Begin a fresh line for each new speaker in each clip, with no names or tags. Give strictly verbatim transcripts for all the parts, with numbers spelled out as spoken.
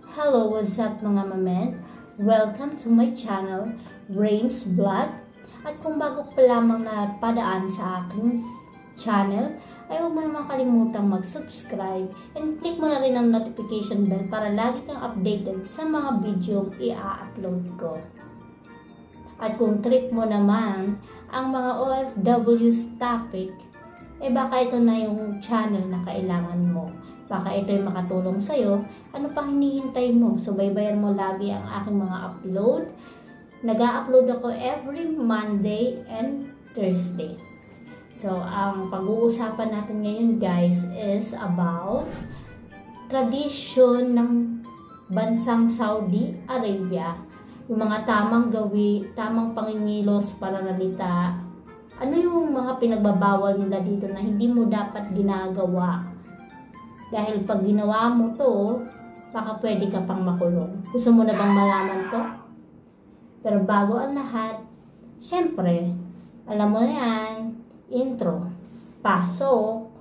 Hello, what's up mga mamen? Welcome to my channel, Rain's Vlog. At kung bago ko pa lamang na padaan sa aking channel, ay huwag mo naman kalimutang mag-subscribe and click mo na rin ang notification bell para lagi kang updated sa mga video i-upload ko. At kung trip mo naman ang mga O F W's topic, eh baka ito na yung channel na kailangan mo. Baka ito yung makatulong sa'yo. Ano pang hinihintay mo? Subaybayan mo lagi ang aking mga upload. Nag-a-upload ako every Monday and Thursday. So, ang pag-uusapan natin ngayon guys is about tradisyon ng bansang Saudi Arabia. Yung mga tamang gawi, tamang pangingilos, pananalita. Ano yung mga pinagbabawal nila dito na hindi mo dapat ginagawa? Dahil pag ginawa mo to, baka pwede ka pang makulong. Gusto mo na bang malaman to? Pero bago ang lahat, syempre, alam mo na yan, intro, pasok!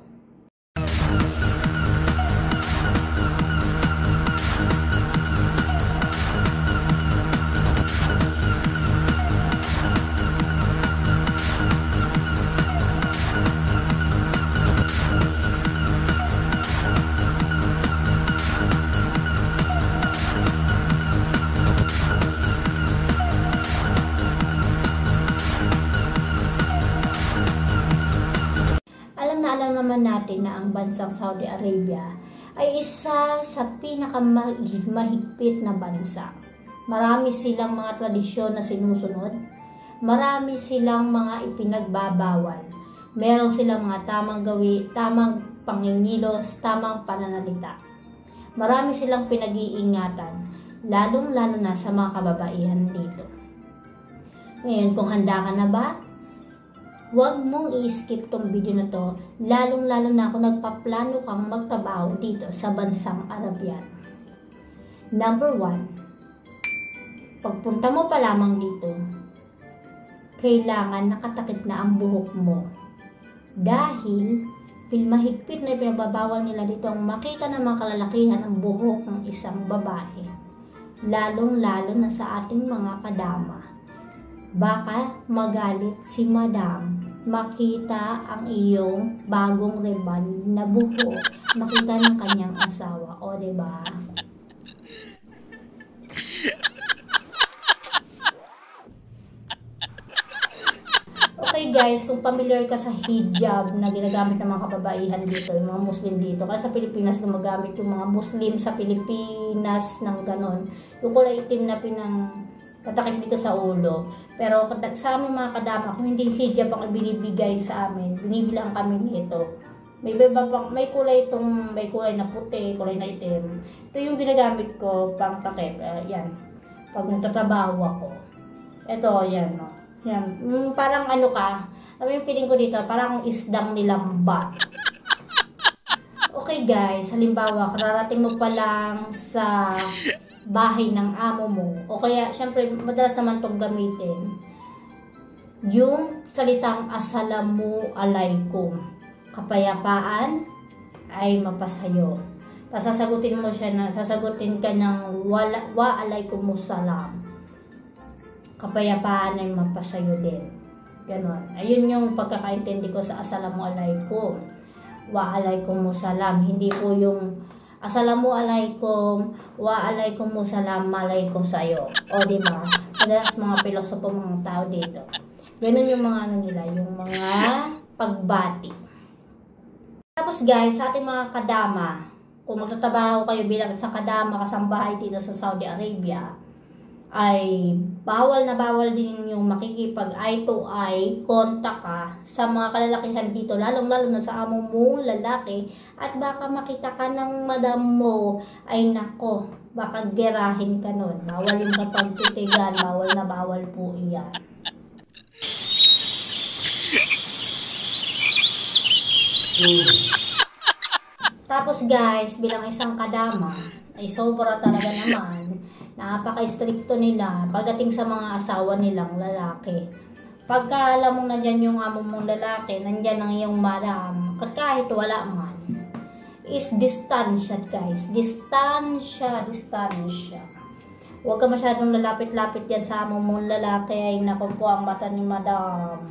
Alam naman natin na ang bansang Saudi Arabia ay isa sa pinakamahigpit na bansa. Marami silang mga tradisyon na sinusunod. Marami silang mga ipinagbabawal. Meron silang mga tamang gawi, tamang pangingilos, tamang pananalita. Marami silang pinag-iingatan, lalong-lalo na sa mga kababaihan dito. Ngayon, kung handa ka na ba? Huwag mong i-skip tong video na to, lalong-lalo na kung nagpaplano kang magtrabaho dito sa bansang Arabian. Number one, pagpunta mo pa lamang dito, kailangan nakatakip na ang buhok mo. Dahil, mahigpit na pinagbabawal nila dito ang makita ng mga kalalakihan ang buhok ng isang babae. Lalong-lalo na sa ating mga kadama. Baka magalit si madam, makita ang iyong bagong reband na buhok, makita ng kanyang asawa, o diba? Okay guys, kung familiar ka sa hijab na ginagamit ng mga kababaihan dito, yung mga Muslim dito, kasi sa Pilipinas gumagamit yung mga Muslim sa Pilipinas ng ganon, yung kulay itim na pinang tatakip dito sa ulo. Pero sa aming mga kadama, kung hindi hijab ang binibigay sa amin, binibilang kami nito. May iba may kulay itong, may kulay na puti, kulay na itim. Ito yung ginagamit ko pang takip. Uh, yan. Pag nagtatrabaho ako. Ito, yan. No? Yan. Mm, parang ano ka, sabi yung feeling ko dito, parang isdang nilamba. Okay guys, halimbawa, kararating mo pa lang sa bahay ng amo mo, o kaya syempre madalas naman itong gamitin yung salitang assalamu alaikum, kapayapaan ay mapasayo. Tapos sasagutin mo siya na sasagutin ka ng wala, wa alaikumussalam, kapayapaan ay mapasayo din. Ganon. Ayun yung pagkakaintindi ko sa assalamu alaikum, wa alaikumussalam. Hindi po yung Assalamu alaikum, wa alaikumussalam, malaikum sa'yo. O, diba? Madalas mga pilosopo, mga tao dito. Ganun yung mga ano nila, yung mga pagbati. Tapos guys, sa ating mga kadama, kung magtatrabaho kayo bilang isang kadama, kasambahay dito sa Saudi Arabia, ay bawal na bawal din yung makikipag eye to eye contact ka sa mga kalalakihan dito, lalong lalo na sa amo mo lalaki, at baka makita ka ng madam mo, ay nako, baka gerahin ka nun. Bawal yung kapagtitigan, bawal na bawal po iyan. Tapos guys, bilang isang kadama, ay sobra talaga naman, napaka-stricto nila pagdating sa mga asawa nilang lalaki. Pagka alam mong nandyan yung amo mong lalaki, nandyan ang iyong madam, at kahit wala man, is distansya, guys. Distansya, distansya. Huwag ka masyadong lalapit-lapit yan sa amo mong lalaki. Ay, naku po ang mata ni madam.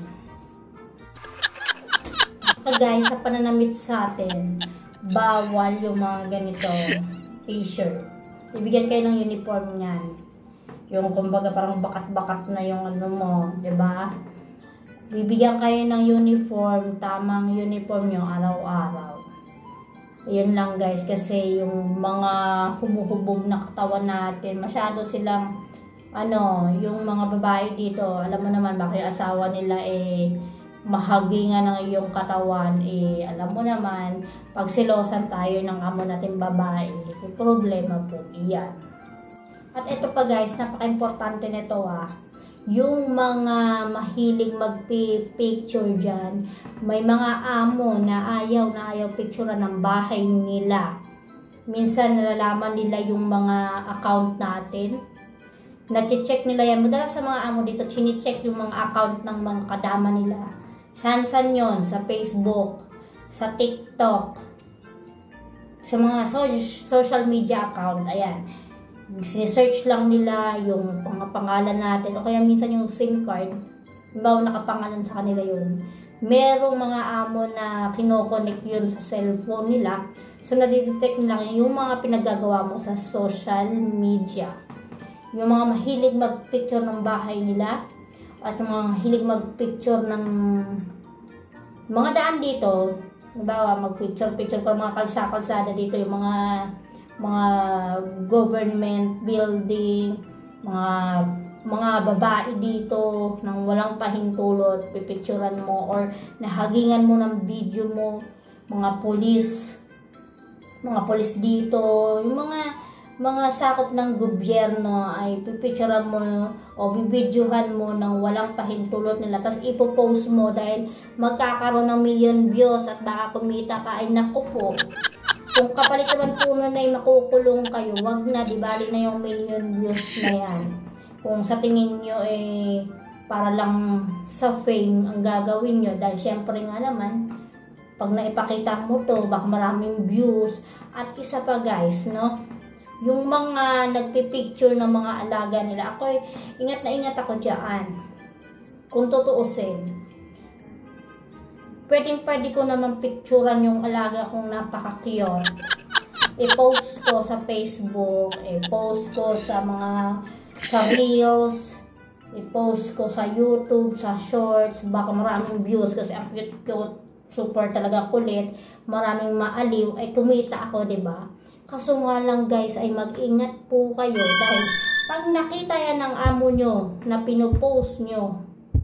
So guys, sa pananamit sa atin, bawal yung mga ganito t-shirt. Ibigyan kayo ng uniform niyan. Yung kumbaga parang bakat-bakat na yung ano mo, 'di ba? Bibigyan kayo ng uniform, tamang uniform yung araw-araw. Yun lang guys, kasi yung mga humuhubog na katawan natin, masyado silang ano, yung mga babae dito, alam mo naman bakit asawa nila eh mahagingan ng iyong katawan, eh alam mo naman, pag silosan tayo ng amo natin babae, may problema po iyan. At ito pa guys, napaka-importante nito ah, yung mga mahilig magpi-picture dyan, may mga amo na ayaw na ayaw picturean ng bahay nila. Minsan nalalaman nila yung mga account natin, nache-check nila yan. Madalas sa mga amo dito, chine-check yung mga account ng mga kadama nila. San-san yon? Sa Facebook, sa TikTok, sa mga so social media account, ayan. Sinesearch lang nila yung mga pangalan natin o kaya minsan yung SIM card, bago nakapangalan sa kanila yun. Merong mga amo na kinokonek yun sa cellphone nila, so nadidetect nila yung mga pinagagawa mo sa social media. Yung mga mahilig magpicture ng bahay nila at yung mga mahilig magpicture ng mga daan dito, halimbawa magpicture-picture ko mga kalsa-kalsada dito, yung mga mga government building, mga mga babae dito nang walang pahintulot, pipicturean mo or nahagingan mo ng video mo, mga pulis, mga pulis dito, yung mga mga sakop ng gobyerno ay pipicturean mo o bibidyohan mo nang walang pahintulot nila, tapos ipopost mo dahil magkakaroon ng million views at baka kumita ka. Ay naku po, kung kapalit naman po nun ay makukulong kayo, wag na, di bali na yung million views na yan. Kung sa tingin nyo eh para lang sa fame ang gagawin nyo, dahil syempre nga naman pag naipakita mo to baka maraming views. At isa pa guys, no, yung mga nagpipicture ng mga alaga nila, ako eh, ingat na ingat ako dyan. Kung tutuusin, pwedeng pwede ko naman picturean yung alaga kong napaka-cute. I-post ko sa Facebook, i-post ko sa mga sa Reels, i-post ko sa YouTube, sa Shorts, baka maraming views kasi ang cute-cute, super talaga kulit, maraming maaliw, ay kumita ako, diba? Kaso nga lang guys, ay mag-ingat po kayo dahil pag nakita yan ng amo nyo na pinopost nyo,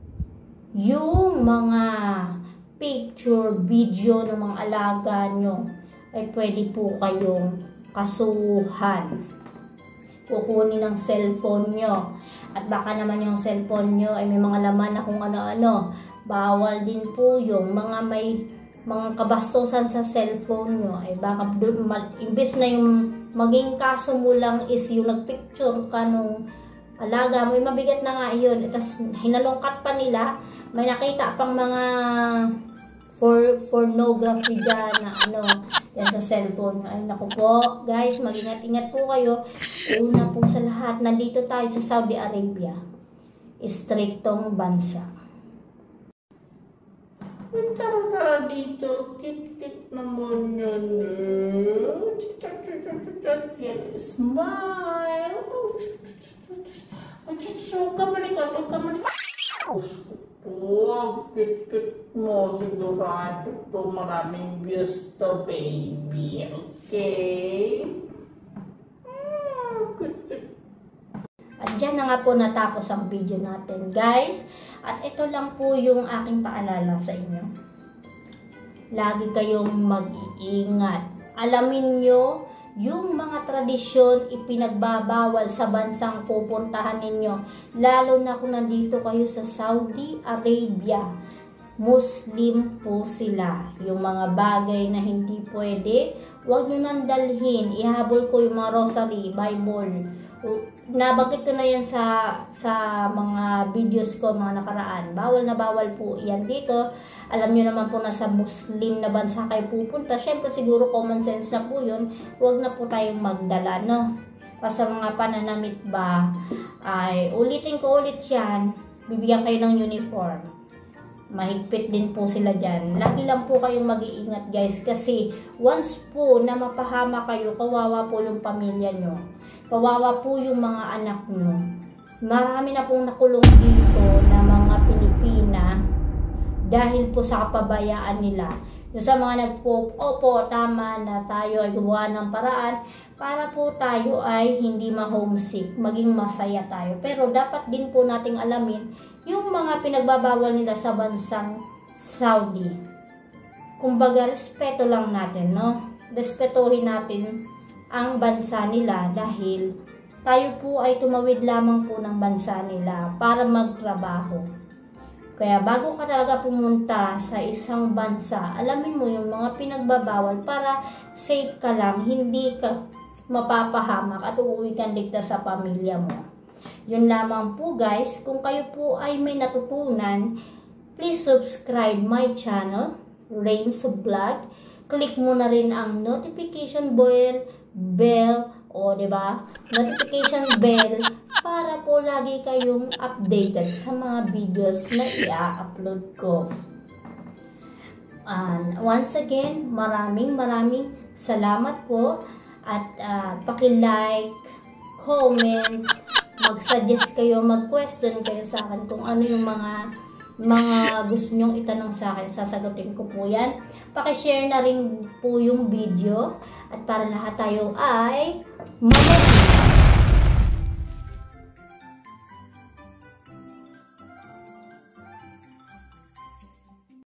yung mga picture, video ng mga alaga nyo, ay pwede po kayong kasuhan. Kukunin ng cellphone nyo. At baka naman yung cellphone nyo ay may mga laman na kung ano-ano. Bawal din po yung mga may mga kabastusan sa cellphone nyo. Ay baka doon, imbes na yung maging kaso mo lang is yung nagpicture ka nung alaga mo, mabigat na nga yun. Tapos hinalungkat pa nila, may nakita pang mga for pornography dyan na ano, yan sa cellphone. Ay naku po, guys, mag-ingat-ingat po kayo. Una po sa lahat, nandito tayo sa Saudi Arabia. Istriktong bansa. Tara-tara dito, kit-kit naman yan eh. Smile. Huwag ka balikan, huwag ka balikan. Huwag kit-kit mo, sigurado ito maraming views to, baby. Okay? At dyan na nga po natapos ang video natin, guys. At ito lang po yung aking paalala sa inyo. Lagi kayong mag-iingat. Alamin nyo yung mga tradisyon ipinagbabawal sa bansang pupuntahan ninyo. Lalo na kung nandito kayo sa Saudi Arabia. Muslim po sila. Yung mga bagay na hindi pwede, huwag nyo nang dalhin. Ihabol ko yung mga rosary, Bible. Nabanggit ko na yan sa, sa mga videos ko, mga nakaraan. Bawal na bawal po yan dito. Alam nyo naman po na sa Muslim na bansa kayo pupunta. Siyempre siguro common sense na po yun. Huwag na po tayong magdala, no? Kasi sa mga pananamit ba, ay ulitin ko ulit yan. Bibigyan kayo ng uniform. Mahigpit din po sila dyan. Lagi lang po kayong mag-iingat guys kasi once po na mapahama kayo, kawawa po yung pamilya nyo. Kawawa po yung mga anak nyo. Marami na pong nakulong dito na mga Pilipina dahil po sa kapabayaan nila. Yung sa mga nagpo, opo, tama na tayo ay gumawa ng paraan para po tayo ay hindi ma-homesick, maging masaya tayo. Pero dapat din po nating alamin yung mga pinagbabawal nila sa bansang Saudi. Kumbaga, respeto lang natin, no? Respetohin natin ang bansa nila dahil tayo po ay tumawid lamang po ng bansa nila para magtrabaho. Kaya bago ka talaga pumunta sa isang bansa, alamin mo yung mga pinagbabawal para safe ka lang, hindi ka mapapahamak at uuwi kang ligtas sa pamilya mo. Yun lamang po guys. Kung kayo po ay may natutunan, please subscribe my channel, Rains Vlog. Click mo na rin ang notification bell, bell, o diba? Notification bell para po lagi kayong updated sa mga videos na i-upload ko. And once again, maraming maraming salamat po at uh, paki-like, comment, mag-suggest kayo, mag-question kayo sa akin kung ano yung mga mga gusto nyong itanong sa akin, sasagutin ko po yan. Paki-share na rin po yung video at para lahat tayo ay mamaya